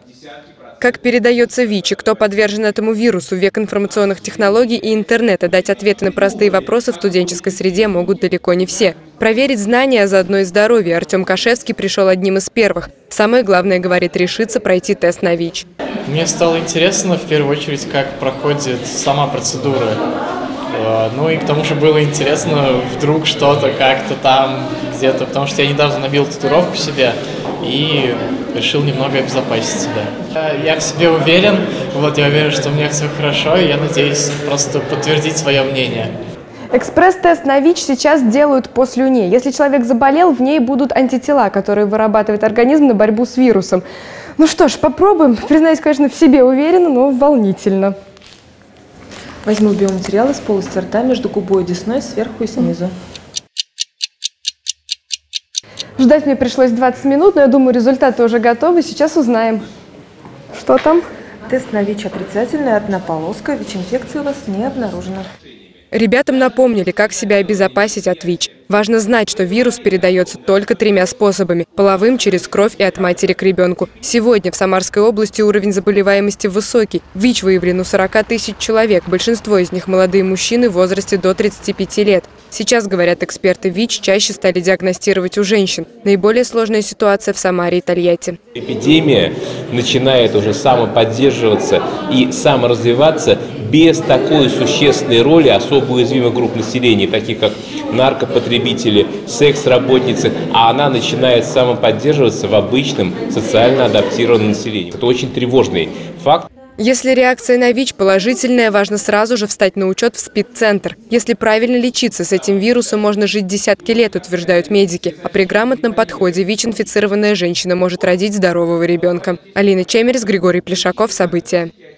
Как передается ВИЧ и кто подвержен этому вирусу, в век информационных технологий и интернета дать ответы на простые вопросы в студенческой среде могут далеко не все. Проверить знания, а заодно и здоровье Артем Кашевский пришел одним из первых. Самое главное, говорит, решиться пройти тест на ВИЧ. Мне стало интересно, в первую очередь, как проходит сама процедура. Ну и к тому же было интересно, вдруг что-то как-то там где-то, потому что я недавно набил татуировку себе и решил немного обезопасить себя. Я в себе уверен, я уверен, что у меня все хорошо, и я надеюсь просто подтвердить свое мнение. Экспресс-тест на ВИЧ сейчас делают по слюне. Если человек заболел, в ней будут антитела, которые вырабатывает организм на борьбу с вирусом. Ну что ж, попробуем. Признаюсь, конечно, в себе уверенно, но волнительно. Возьму биоматериал из полости рта между губой и десной сверху и снизу. Ждать мне пришлось 20 минут, но я думаю, результаты уже готовы. Сейчас узнаем, что там. Тест на ВИЧ отрицательный, одна полоска, ВИЧ-инфекции у вас не обнаружено. Ребятам напомнили, как себя обезопасить от ВИЧ. Важно знать, что вирус передается только 3 способами – половым, через кровь и от матери к ребенку. Сегодня в Самарской области уровень заболеваемости высокий. ВИЧ выявлен у 40 тысяч человек. Большинство из них – молодые мужчины в возрасте до 35 лет. Сейчас, говорят эксперты, ВИЧ чаще стали диагностировать у женщин. Наиболее сложная ситуация в Самаре и Тольятти. Эпидемия начинает уже самоподдерживаться и саморазвиваться без такой существенной роли особо уязвимых групп населения, таких как наркопотребители, секс-работницы, а она начинает самоподдерживаться в обычном социально адаптированном населении. Это очень тревожный факт. Если реакция на ВИЧ положительная, важно сразу же встать на учет в СПИД-центр. Если правильно лечиться с этим вирусом, можно жить десятки лет, утверждают медики. А при грамотном подходе ВИЧ-инфицированная женщина может родить здорового ребенка. Алина Чемерис, Григорий Плешаков. События.